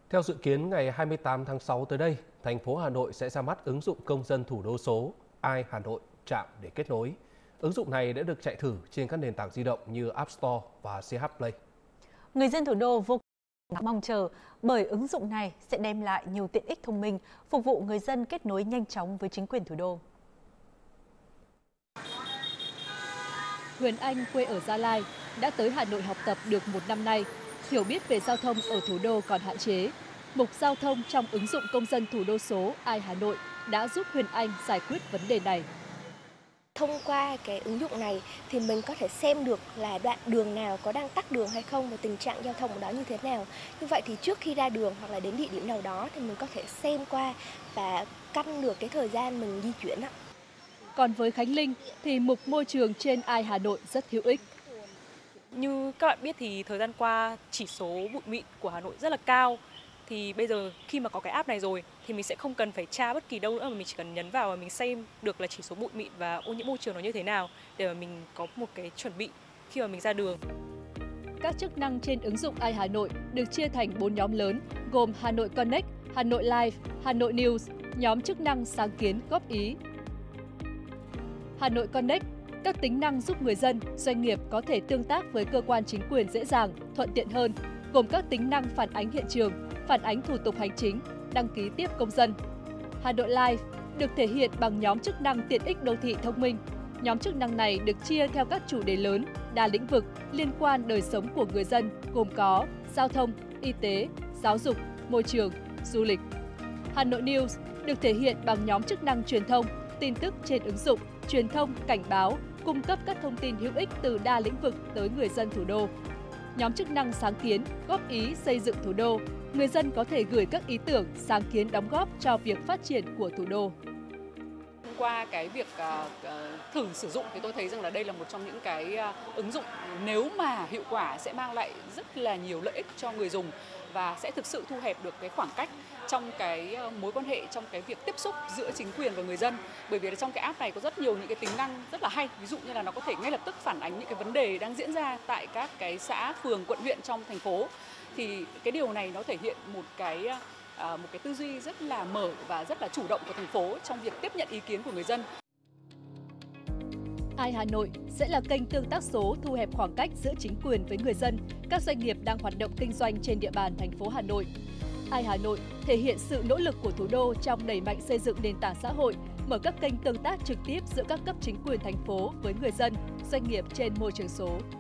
Theo dự kiến, ngày 28 tháng 6 tới đây, thành phố Hà Nội sẽ ra mắt ứng dụng công dân thủ đô số iHanoit chạm để kết nối. Ứng dụng này đã được chạy thử trên các nền tảng di động như App Store và CH Play. Người dân thủ đô vô cùng mong chờ bởi ứng dụng này sẽ đem lại nhiều tiện ích thông minh, phục vụ người dân kết nối nhanh chóng với chính quyền thủ đô. Huyền Anh quê ở Gia Lai đã tới Hà Nội học tập được một năm nay. Hiểu biết về giao thông ở thủ đô còn hạn chế. Mục giao thông trong ứng dụng công dân thủ đô số iHanoit đã giúp Huyền Anh giải quyết vấn đề này. Thông qua cái ứng dụng này thì mình có thể xem được là đoạn đường nào có đang tắc đường hay không và tình trạng giao thông ở đó như thế nào. Như vậy thì trước khi ra đường hoặc là đến địa điểm nào đó thì mình có thể xem qua và căn được cái thời gian mình di chuyển ạ. Còn với Khánh Linh thì mục môi trường trên iHanoit rất hữu ích. Như các bạn biết thì thời gian qua chỉ số bụi mịn của Hà Nội rất là cao. Thì bây giờ khi mà có cái app này rồi thì mình sẽ không cần phải tra bất kỳ đâu nữa mà mình chỉ cần nhấn vào và mình xem được là chỉ số bụi mịn và ô nhiễm môi trường nó như thế nào để mà mình có một cái chuẩn bị khi mà mình ra đường. Các chức năng trên ứng dụng iHanoit được chia thành 4 nhóm lớn gồm Hà Nội Connect, Hà Nội Live, Hà Nội News, nhóm chức năng sáng kiến góp ý. Hà Nội Connect, các tính năng giúp người dân, doanh nghiệp có thể tương tác với cơ quan chính quyền dễ dàng, thuận tiện hơn, gồm các tính năng phản ánh hiện trường, phản ánh thủ tục hành chính, đăng ký tiếp công dân. Hà Nội Live được thể hiện bằng nhóm chức năng tiện ích đô thị thông minh. Nhóm chức năng này được chia theo các chủ đề lớn, đa lĩnh vực liên quan đời sống của người dân, gồm có giao thông, y tế, giáo dục, môi trường, du lịch. Hà Nội News được thể hiện bằng nhóm chức năng truyền thông, tin tức trên ứng dụng, truyền thông, cảnh báo, cung cấp các thông tin hữu ích từ đa lĩnh vực tới người dân thủ đô. Nhóm chức năng sáng kiến, góp ý xây dựng thủ đô. Người dân có thể gửi các ý tưởng, sáng kiến đóng góp cho việc phát triển của thủ đô. Qua cái việc thử sử dụng thì tôi thấy rằng là đây là một trong những cái ứng dụng nếu mà hiệu quả sẽ mang lại rất là nhiều lợi ích cho người dùng và sẽ thực sự thu hẹp được cái khoảng cách trong cái mối quan hệ, trong cái việc tiếp xúc giữa chính quyền và người dân. Bởi vì trong cái app này có rất nhiều những cái tính năng rất là hay, ví dụ như là nó có thể ngay lập tức phản ánh những cái vấn đề đang diễn ra tại các cái xã, phường, quận, huyện trong thành phố. Thì cái điều này nó thể hiện một cái tư duy rất là mở và rất là chủ động của thành phố trong việc tiếp nhận ý kiến của người dân. iHanoit sẽ là kênh tương tác số thu hẹp khoảng cách giữa chính quyền với người dân, các doanh nghiệp đang hoạt động kinh doanh trên địa bàn thành phố Hà Nội. iHanoit thể hiện sự nỗ lực của thủ đô trong đẩy mạnh xây dựng nền tảng xã hội, mở các kênh tương tác trực tiếp giữa các cấp chính quyền thành phố với người dân, doanh nghiệp trên môi trường số.